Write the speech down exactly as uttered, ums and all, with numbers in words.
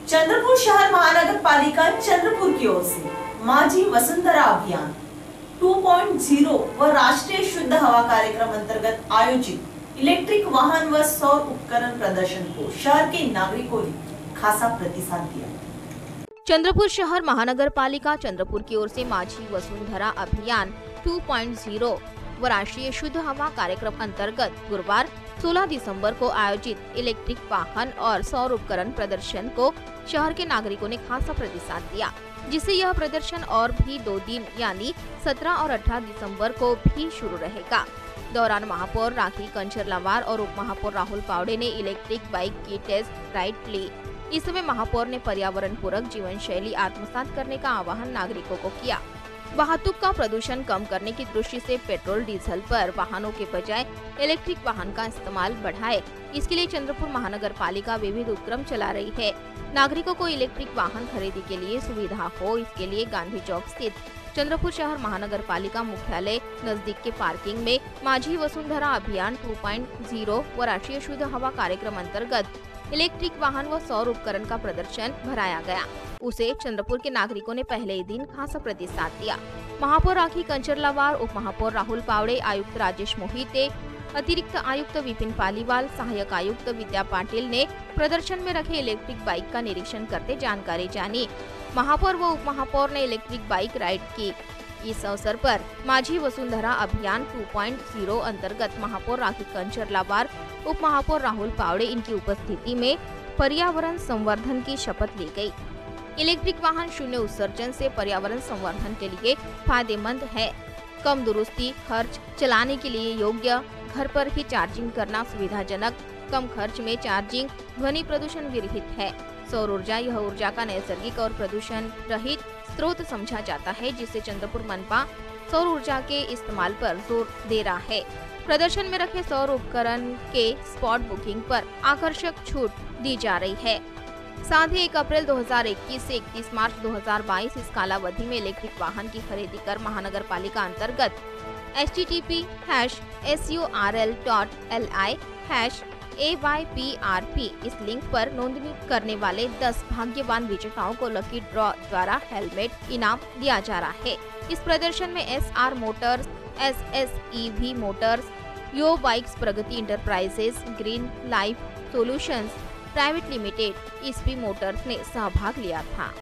चंद्रपुर शहर महानगर पालिका चंद्रपुर की ओर से माझी वसुंधरा अभियान टू पॉइंट ज़ीरो व राष्ट्रीय शुद्ध हवा कार्यक्रम अंतर्गत आयोजित इलेक्ट्रिक वाहन व सौर उपकरण प्रदर्शन को शहर के नागरिकों ने खासा प्रतिसाद दिया। चंद्रपुर शहर महानगर पालिका चंद्रपुर की ओर से माझी वसुंधरा अभियान टू पॉइंट ज़ीरो व राष्ट्रीय शुद्ध हवा कार्यक्रम अंतर्गत गुरुवार सोलह दिसंबर को आयोजित इलेक्ट्रिक वाहन और सौर उपकरण प्रदर्शन को शहर के नागरिकों ने खासा प्रतिसाद दिया, जिससे यह प्रदर्शन और भी दो दिन यानी सत्रह और अठारह दिसंबर को भी शुरू रहेगा। दौरान महापौर राखी कंचरलावार और उप महापौर राहुल पावड़े ने इलेक्ट्रिक बाइक की टेस्ट राइड ली। इस समय महापौर ने पर्यावरण पूरक जीवन शैली आत्मसात करने का आह्वान नागरिकों को किया। वाहतुक का प्रदूषण कम करने की दृष्टि से पेट्रोल डीजल पर वाहनों के बजाय इलेक्ट्रिक वाहन का इस्तेमाल बढ़ाए, इसके लिए चंद्रपुर महानगर पालिका विविध उपक्रम चला रही है। नागरिकों को इलेक्ट्रिक वाहन खरीदी के लिए सुविधा हो, इसके लिए गांधी चौक स्थित चंद्रपुर शहर महानगर पालिका मुख्यालय नजदीक के पार्किंग में माझी वसुंधरा अभियान टू पॉइंट ज़ीरो व राष्ट्रीय शुद्ध हवा कार्यक्रम अंतर्गत इलेक्ट्रिक वाहन व सौर उपकरण का प्रदर्शन भराया गया। उसे चंद्रपुर के नागरिकों ने पहले ही दिन खासा प्रतिसाद दिया। महापौर राखी कंचरलावार, उप महापौर राहुल पावड़े, आयुक्त राजेश मोहिते, अतिरिक्त आयुक्त विपिन पालीवाल, सहायक आयुक्त विद्या पाटिल ने प्रदर्शन में रखे इलेक्ट्रिक बाइक का निरीक्षण करते जानकारी जानी। महापौर व उप महापौर ने इलेक्ट्रिक बाइक राइड की। इस अवसर पर माझी वसुंधरा अभियान टू पॉइंट ज़ीरो अंतर्गत महापौर राखी कंचरलावार, उप महापौर राहुल पावड़े इनकी उपस्थिति में पर्यावरण संवर्धन की शपथ ली गई। इलेक्ट्रिक वाहन शून्य उत्सर्जन से पर्यावरण संवर्धन के लिए फायदेमंद है। कम दुरुस्ती खर्च, चलाने के लिए योग्य, घर पर ही चार्जिंग करना सुविधाजनक, कम खर्च में चार्जिंग, ध्वनि प्रदूषण विरहित है। सौर ऊर्जा यह ऊर्जा का नैसर्गिक और प्रदूषण रहित स्रोत समझा जाता है, जिससे चंद्रपुर मनपा सौर ऊर्जा के इस्तेमाल पर जोर दे रहा है। प्रदर्शन में रखे सौर उपकरण के स्पॉट बुकिंग पर आकर्षक छूट दी जा रही है। साथ ही एक अप्रैल दो हज़ार इक्कीस से इकतीस मार्च दो हज़ार बाईस इस कालावधि में इलेक्ट्रिक वाहन की खरीदी कर महानगर पालिका अंतर्गत H T T P hash S U R L dot L I hash A Y P R P इस लिंक पर नोंदनी करने वाले दस भाग्यवान विजेताओं को लकी ड्रॉ द्वारा हेलमेट इनाम दिया जा रहा है। इस प्रदर्शन में S R motors, S S E V motors, Yo bikes, Pragati enterprises, green life solutions private limited, ईस्पी मोटर्स ने सहभाग लिया था।